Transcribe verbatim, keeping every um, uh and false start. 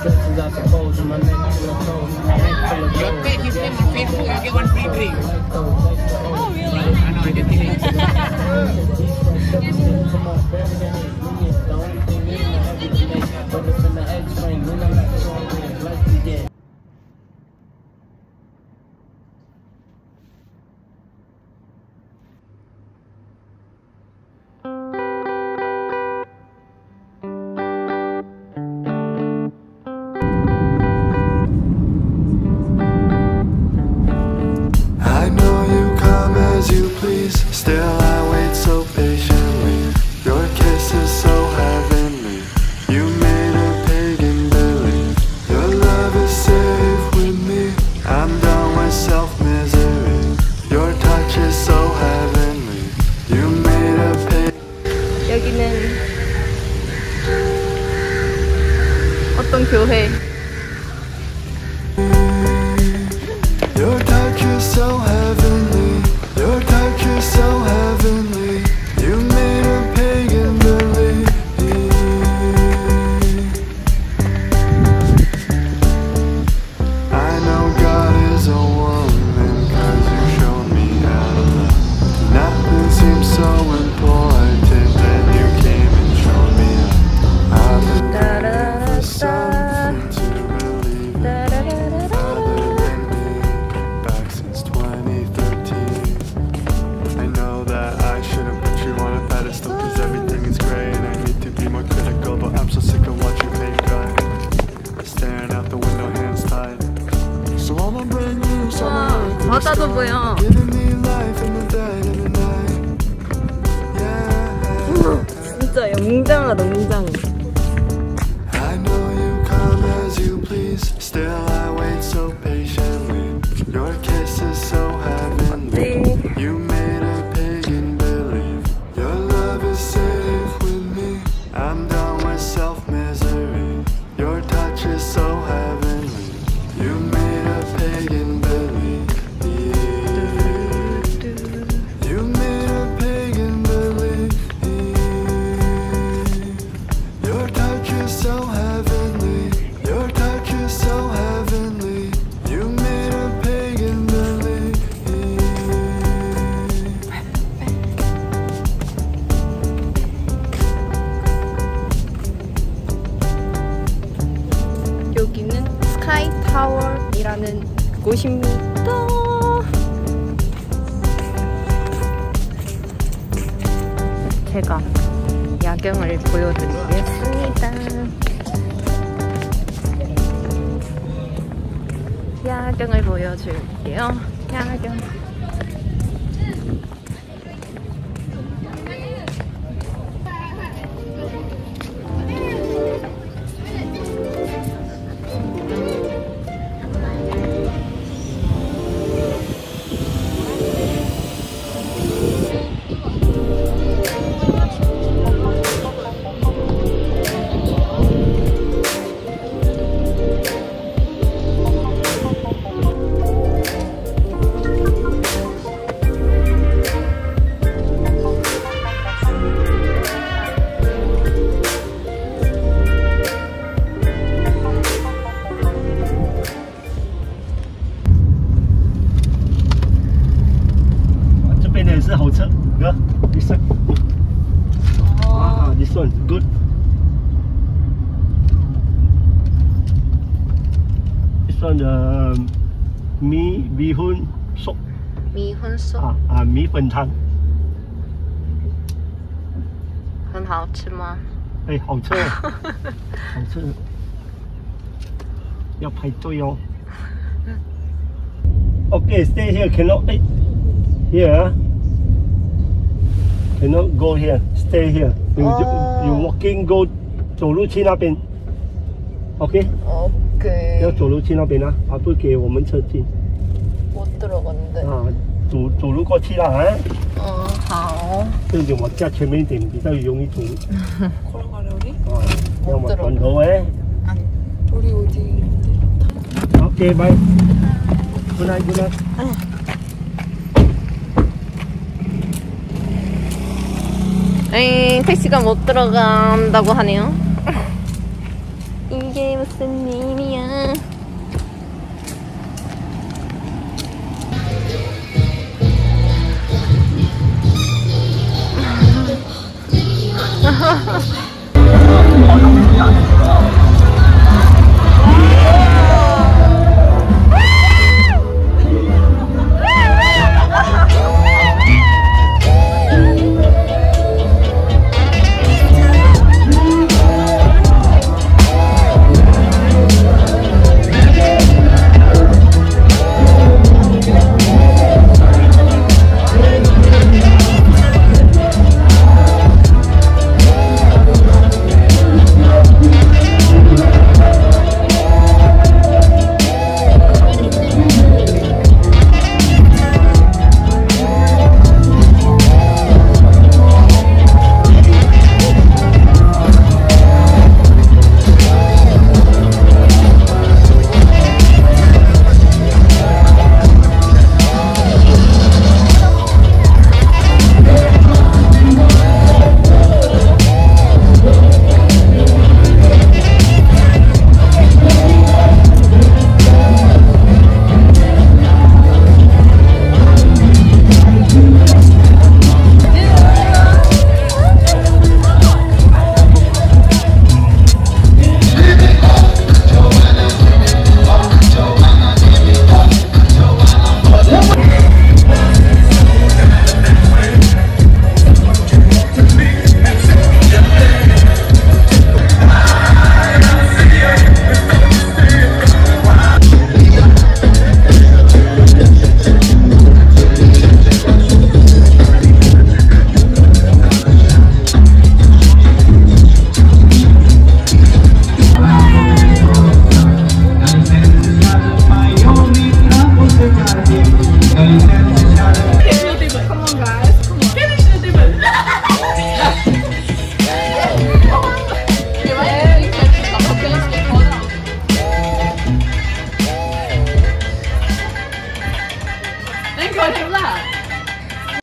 Your page, his name on Facebook, you get one free drink. Oh, really? I know, I just did it. Still I wait so patiently. Your kiss is so heavenly. You made a pagan believe. Your love is safe with me. I'm done with self-misery. Your touch is so heavenly. You made a pagan. 여기는 어떤 교회? Your touch is so heavenly. Your touch is so heavenly. You made a pagan believe. I know God is a woman, cause you showed me how to love. Nothing seems so important, then you came and showed me how. I've been waiting for something to believe in. Other than being back since twenty thirteen. I know that I shouldn't put you on a pedestal, cause everything is great and I need to be more critical, but I'm so sick of watching fake guys staring out the window, hands tied. So I'ma bring you some 바다도 보여. giving me life in the dead of the night. Yeah. 진짜 웅장하다, 웅장해. I know you come as you please. Still I wait so patiently. Your kiss is so heavenly. You made a pagan believe. Your love is safe with me. I'm done with self-misery. Your touch is so heavenly. You made a pagan believe. You made a pagan believe. Your touch is so heavenly. Your touch is so heavenly. You made a pagan believe. 여기는 스카이 타워이라는 곳입니다. 제가 야경을 보여드리겠습니다. 야경을 보여줄게요. 야경. This one. Ah, this one good. This one the mee bihun soup. 米粉soup. 啊啊，米粉汤。 很好吃吗？ 哎，好吃，好吃。要排队哦。Okay, stay here. Cannot eat here. Cannot go here. Stay here. You you walking go 走路去那边。OK。 OK。 要走路去那边啊，他不给我们车进。 못 들어갔는데. 啊，走走路过去了啊。 嗯，好。 这里我家前面一点比较容易走。 걸어가려 우리? 아, 야, 뭐 건너해? 아니, 우리 어디 있는데? 오케이, 바이. 굿나잇, 굿나잇. 에이, 택시가 못 들어간다고 하네요. 이 이게 무슨 일이야?